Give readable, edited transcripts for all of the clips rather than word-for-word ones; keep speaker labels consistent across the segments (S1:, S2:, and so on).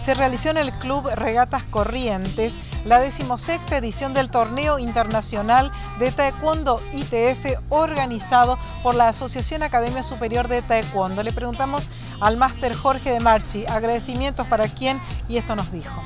S1: se realizó en el Club Regatas Corrientes la 16ª edición del Torneo Internacional de Taekwondo ITF organizado por la Asociación Academia Superior de Taekwondo. Le preguntamos al máster Jorge de Marchi, agradecimientos para quién, y esto nos dijo.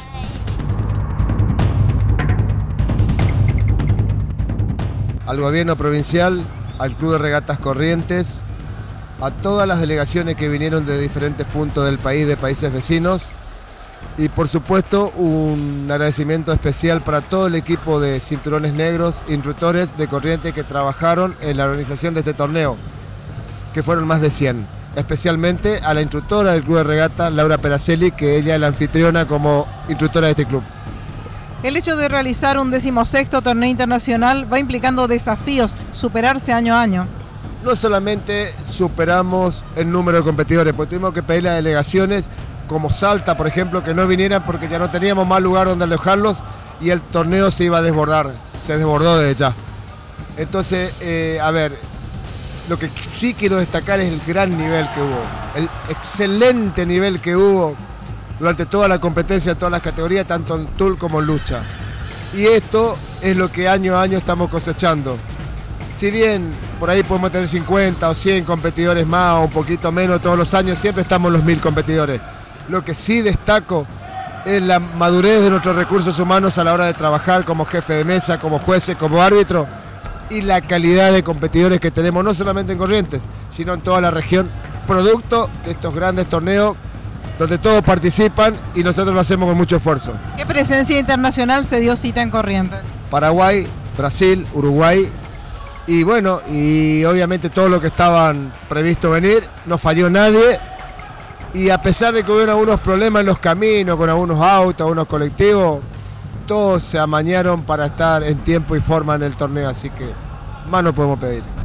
S2: Al gobierno provincial, al Club de Regatas Corrientes, a todas las delegaciones que vinieron de diferentes puntos del país, de países vecinos, y por supuesto un agradecimiento especial para todo el equipo de cinturones negros, instructores de Corrientes que trabajaron en la organización de este torneo, que fueron más de 100. Especialmente a la instructora del Club de Regatas, Laura Peracelli, que ella es la anfitriona como instructora de este club.
S1: El hecho de realizar un 16º torneo internacional va implicando desafíos, superarse año a año.
S2: No solamente superamos el número de competidores, porque tuvimos que pedirle a delegaciones como Salta, por ejemplo, que no vinieran porque ya no teníamos más lugar donde alojarlos y el torneo se iba a desbordar, se desbordó desde ya. Entonces, a ver, lo que sí quiero destacar es el gran nivel que hubo, el excelente nivel que hubo durante toda la competencia, todas las categorías, tanto en tul como en lucha. Y esto es lo que año a año estamos cosechando. Si bien por ahí podemos tener 50 o 100 competidores más o un poquito menos todos los años, siempre estamos los 1000 competidores. Lo que sí destaco es la madurez de nuestros recursos humanos a la hora de trabajar como jefe de mesa, como jueces, como árbitro, y la calidad de competidores que tenemos, no solamente en Corrientes, sino en toda la región, producto de estos grandes torneos donde todos participan y nosotros lo hacemos con mucho esfuerzo.
S1: ¿Qué presencia internacional se dio cita en Corrientes?
S2: Paraguay, Brasil, Uruguay, y bueno, y obviamente todo lo que estaban previsto venir, no falló nadie, y a pesar de que hubo algunos problemas en los caminos, con algunos autos, algunos colectivos, todos se amañaron para estar en tiempo y forma en el torneo, así que más no podemos pedir.